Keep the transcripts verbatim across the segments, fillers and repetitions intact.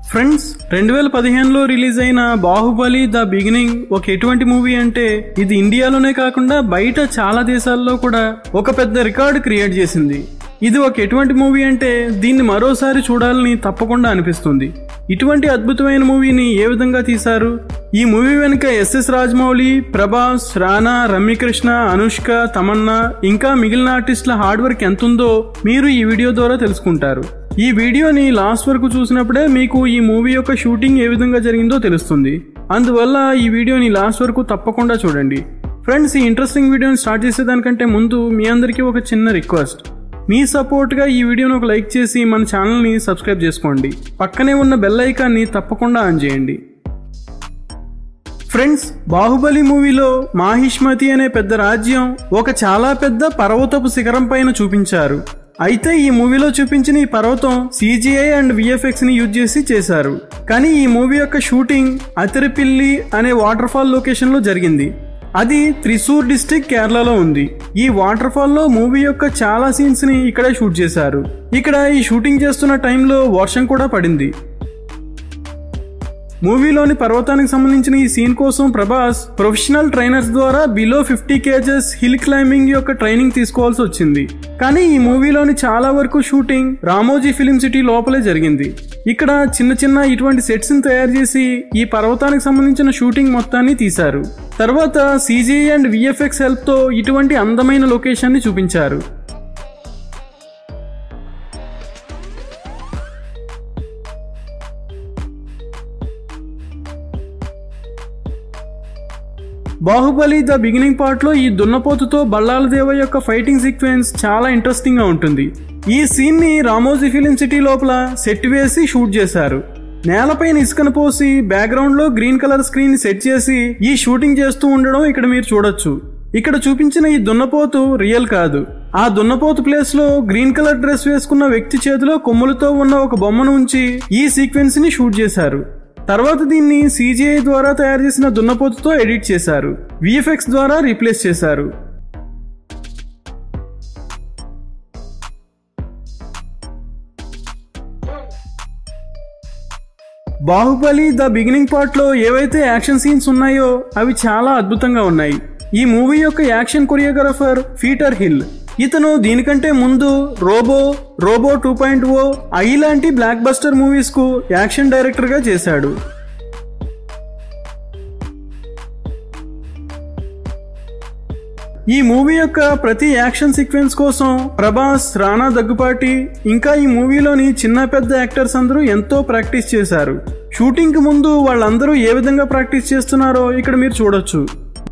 Friends రెండు వేల పదిహేనులో రిలీజ్ అయిన బాహుబలి ద బిగినింగ్ ఒక ఎటువంటి మూవీ అంటే ఇది ఇండియాలోనే కాకుండా బయట చాలా దేశాల్లో కూడా ఒక పెద్ద రికార్డు క్రియేట్ చేసింది. ఇది ఒక ఎటువంటి మూవీ అంటే దీన్ని మరోసారి చూడాలని తప్పకుండా అనిపిస్తుంది. ఇటువంటి అద్భుతమైన మూవీని ఏ విధంగా తీశారు, ఈ మూవీ వెనుక ఎస్ఎస్ రాజమౌళి, ప్రభాస్, రానా, రమ్యకృష్ణ, అనుష్క, తమన్నా ఇంకా మిగిలిన ఆర్టిస్టుల హార్డ్ వర్క్ ఎంతుందో మీరు ఈ వీడియో ద్వారా తెలుసుకుంటారు. ఈ వీడియోని లాస్ట్ వరకు చూసినప్పుడే మీకు ఈ మూవీ యొక్క షూటింగ్ ఏ విధంగా జరిగిందో తెలుస్తుంది. అందువల్ల ఈ వీడియోని లాస్ట్ వరకు తప్పకుండా చూడండి. ఫ్రెండ్స్, ఈ ఇంట్రెస్టింగ్ వీడియోని స్టార్ట్ చేసేదానికంటే ముందు మీ అందరికీ ఒక చిన్న రిక్వెస్ట్. మీ సపోర్ట్గా ఈ వీడియోని ఒక లైక్ చేసి మన ఛానల్ని సబ్స్క్రైబ్ చేసుకోండి. పక్కనే ఉన్న బెల్ ఐకాన్ని తప్పకుండా ఆన్ చేయండి. ఫ్రెండ్స్, బాహుబలి మూవీలో మాహిష్మతి అనే పెద్ద రాజ్యం ఒక చాలా పెద్ద పర్వతపు శిఖరం పైన చూపించారు. అయితే ఈ మూవీలో చూపించిన ఈ పర్వతం సీజీఐ అండ్ విఎఫ్ఎక్స్ ని యూజ్ చేసి చేశారు. కానీ ఈ మూవీ యొక్క షూటింగ్ అతిరిపిల్లి అనే వాటర్ ఫాల్ లొకేషన్ లో జరిగింది. అది త్రిశూర్ డిస్ట్రిక్ట్ కేరళలో ఉంది. ఈ వాటర్ ఫాల్ లో మూవీ యొక్క చాలా సీన్స్ ని ఇక్కడే షూట్ చేశారు. ఇక్కడ ఈ షూటింగ్ చేస్తున్న టైంలో వర్షం కూడా పడింది. మూవీలోని పర్వతానికి సంబంధించిన ఈ సీన్ కోసం ప్రభాస్ ప్రొఫెషనల్ ట్రైనర్స్ ద్వారా below fifty kgs hill climbing యొక్క ట్రైనింగ్ తీసుకోవాల్సి వచ్చింది. కానీ ఈ మూవీలోని చాలా వరకు షూటింగ్ రామోజీ ఫిలిం సిటీ లోపలే జరిగింది. ఇక్కడ చిన్న చిన్న ఇటువంటి సెట్స్ ని తయారు చేసి ఈ పర్వతానికి సంబంధించిన షూటింగ్ మొత్తాన్ని తీశారు. తర్వాత సీజీఐ అండ్ విఎఫ్ఎక్స్ హెల్ప్ తో ఇటువంటి అందమైన లొకేషన్ ని చూపించారు. బాహుబలి ద బిగినింగ్ పార్ట్ లో ఈ దున్నపోతుతో బల్లాల దేవ యొక్క ఫైటింగ్ సీక్వెన్స్ చాలా ఇంట్రెస్టింగ్ గా ఉంటుంది. ఈ సీన్ ని రామోజీ ఫిలిం సిటీ లోపల సెట్ వేసి షూట్ చేశారు. నేలపైన ఇసుకను పోసి బ్యాక్గ్రౌండ్ లో గ్రీన్ కలర్ స్క్రీన్ సెట్ చేసి ఈ షూటింగ్ చేస్తూ ఉండడం ఇక్కడ మీరు చూడొచ్చు. ఇక్కడ చూపించిన ఈ దున్నపోతు రియల్ కాదు. ఆ దున్నపోతు ప్లేస్ లో గ్రీన్ కలర్ డ్రెస్ వేసుకున్న వ్యక్తి చేతిలో కొమ్ములతో ఉన్న ఒక బొమ్మను ఉంచి ఈ సీక్వెన్స్ ని షూట్ చేశారు. తర్వాత దీన్ని సీజీఐ ద్వారా తయారు చేసిన దున్నపోతుతో ఎడిట్ చేశారు. విఎఫ్ఎక్స్ ద్వారా రీప్లేస్ చేశారు. బాహుబలి ద బిగినింగ్ పార్ట్ లో ఏవైతే యాక్షన్ సీన్స్ ఉన్నాయో అవి చాలా అద్భుతంగా ఉన్నాయి. ఈ మూవీ యొక్క యాక్షన్ కొరియోగ్రాఫర్ పీటర్ హిల్. ఇతను దీనికంటే ముందు Robo, Robo two point O, I లాంటి బ్లాక్ బస్టర్ మూవీస్ కు యాక్షన్ డైరెక్టర్ గా చేశాడు. ఈ మూవీ యొక్క ప్రతి యాక్షన్ సీక్వెన్స్ కోసం ప్రభాస్, రానా దగ్గుపాటి ఇంకా ఈ మూవీలోని చిన్న పెద్ద యాక్టర్స్ అందరూ ఎంతో ప్రాక్టీస్ చేశారు. షూటింగ్ కి ముందు వాళ్ళందరూ ఏ విధంగా ప్రాక్టీస్ చేస్తున్నారో ఇక్కడ మీరు చూడొచ్చు.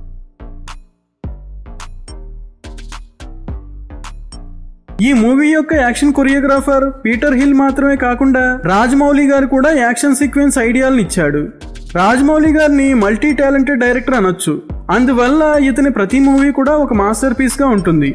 ఈ మూవీ యొక్క యాక్షన్ కొరియోగ్రాఫర్ పీటర్ హిల్ మాత్రమే కాకుండా రాజమౌళి గారు కూడా యాక్షన్ సీక్వెన్స్ ఐడియాలను ఇచ్చాడు. రాజమౌళి గారిని మల్టీ టాలెంటెడ్ డైరెక్టర్ అనొచ్చు. అందువల్ల ఇతని ప్రతి మూవీ కూడా ఒక మాస్టర్ పీస్ గా ఉంటుంది.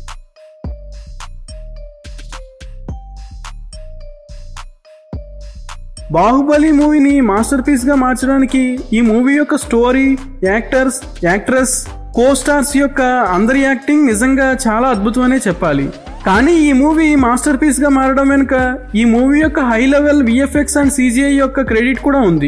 బాహుబలి మూవీని మాస్టర్ పీస్ గా మార్చడానికి ఈ మూవీ యొక్క story, actors, actress, co stars యొక్క అందరి యాక్టింగ్ నిజంగా చాలా అద్భుతమనే చెప్పాలి. కానీ ఈ మూవీ మాస్టర్ పీస్ గా మారడం వెనుక ఈ మూవీ యొక్క high level VFX and CGI యొక్క క్రెడిట్ కూడా ఉంది.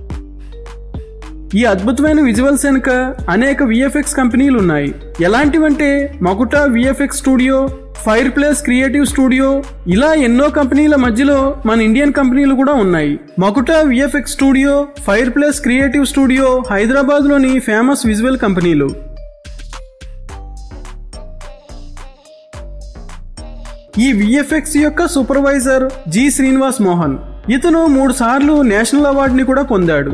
ఈ అద్భుతమైన విజువల్స్ వెనుక అనేక విఎఫ్ఎక్స్ కంపెనీలు ఉన్నాయి. ఎలాంటివంటే Makuta VFX studio, fire place creative studio, ఇలా ఎన్నో కంపెనీల మధ్యలో మన ఇండియన్ కంపెనీలు కూడా ఉన్నాయి. Makuta VFX studio, fire place creative studio Hyderabad లోని ఫేమస్ విజువల్ కంపెనీలు. ఈ విఎఫ్ఎక్స్ యొక్క సూపర్వైజర్ జి శ్రీనివాస్ మోహన్. ఇతను మూడు సార్లు నేషనల్ అవార్డుని కూడా పొందాడు.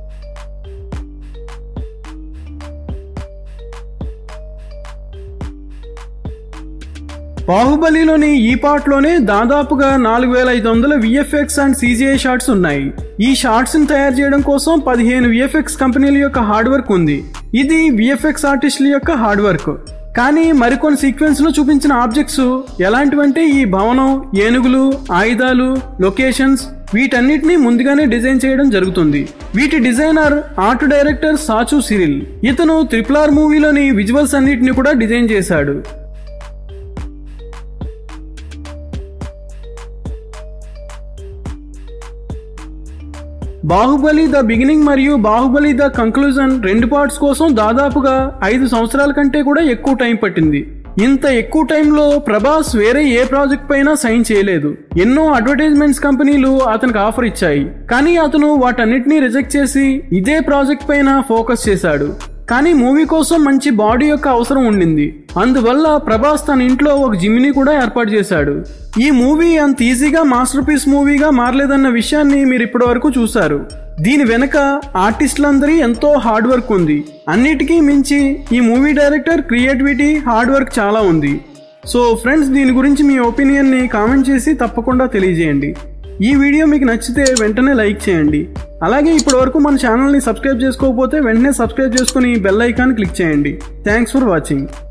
బాహుబలిలోని ఈ పార్ట్ లోనే దాదాపుగా నాలుగు వేల ఐదు వందల విఎఫ్ఎక్స్ అండ్ సీజీఐ షాట్స్ ఉన్నాయి. ఈ షాట్స్ ని తయారు చేయడం కోసం పదిహేను విఎఫ్ఎక్స్ కంపెనీల యొక్క హార్డ్ వర్క్ ఉంది. ఇది విఎఫ్ఎక్స్ ఆర్టిస్టుల యొక్క హార్డ్ వర్క్. కానీ మరికొన్ని సీక్వెన్స్ లో చూపించిన ఆబ్జెక్ట్స్ ఎలాంటివంటే ఈ భవనం, ఏనుగులు, ఆయుధాలు, లొకేషన్స్ వీటన్నిటిని ముందుగానే డిజైన్ చేయడం జరుగుతుంది. వీటి designer art director Sabu Cyril. ఇతను ట్రిపుల్ ఆర్ మూవీలోని విజువల్స్ అన్నిటిని కూడా డిజైన్ చేశాడు. బాహుబలి ద బిగినింగ్ మరియు బాహుబలి ద కంక్లూజన్ రెండు పార్ట్స్ కోసం దాదాపుగా ఐదు సంవత్సరాల కంటే కూడా ఎక్కువ టైం పట్టింది. ఇంత ఎక్కువ టైంలో ప్రభాస్ వేరే ఏ ప్రాజెక్ట్ పైన సైన్ చేయలేదు. ఎన్నో అడ్వర్టైజ్మెంట్స్ కంపెనీలు అతనికి ఆఫర్ ఇచ్చాయి, కానీ అతను వాటన్నిటినీ రిజెక్ట్ చేసి ఇదే ప్రాజెక్ట్ పైన ఫోకస్ చేశాడు. కానీ మూవీ కోసం మంచి బాడీ యొక్క అవసరం ఉండింది. అందువల్ల ప్రభాస్ తన ఇంట్లో ఒక జిమ్ని కూడా ఏర్పాటు చేశాడు. ఈ మూవీ అంత ఈజీగా మాస్టర్ పీస్ మూవీగా మారలేదన్న విషయాన్ని మీరు ఇప్పటి వరకు చూశారు. దీని వెనక ఆర్టిస్టులందరి ఎంతో హార్డ్ వర్క్ ఉంది. అన్నిటికీ మించి ఈ movie director creativity, hard work చాలా ఉంది. సో ఫ్రెండ్స్, దీని గురించి మీ ఒపీనియన్ని కామెంట్ చేసి తప్పకుండా తెలియజేయండి. ఈ వీడియో మీకు నచ్చితే వెంటనే లైక్ చేయండి. అలాగే ఇప్పటి వరకు మన ఛానల్ని సబ్స్క్రైబ్ చేసుకోకపోతే వెంటనే సబ్స్క్రైబ్ చేసుకుని బెల్ ఐకాన్ క్లిక్ చేయండి. Thanks for watching.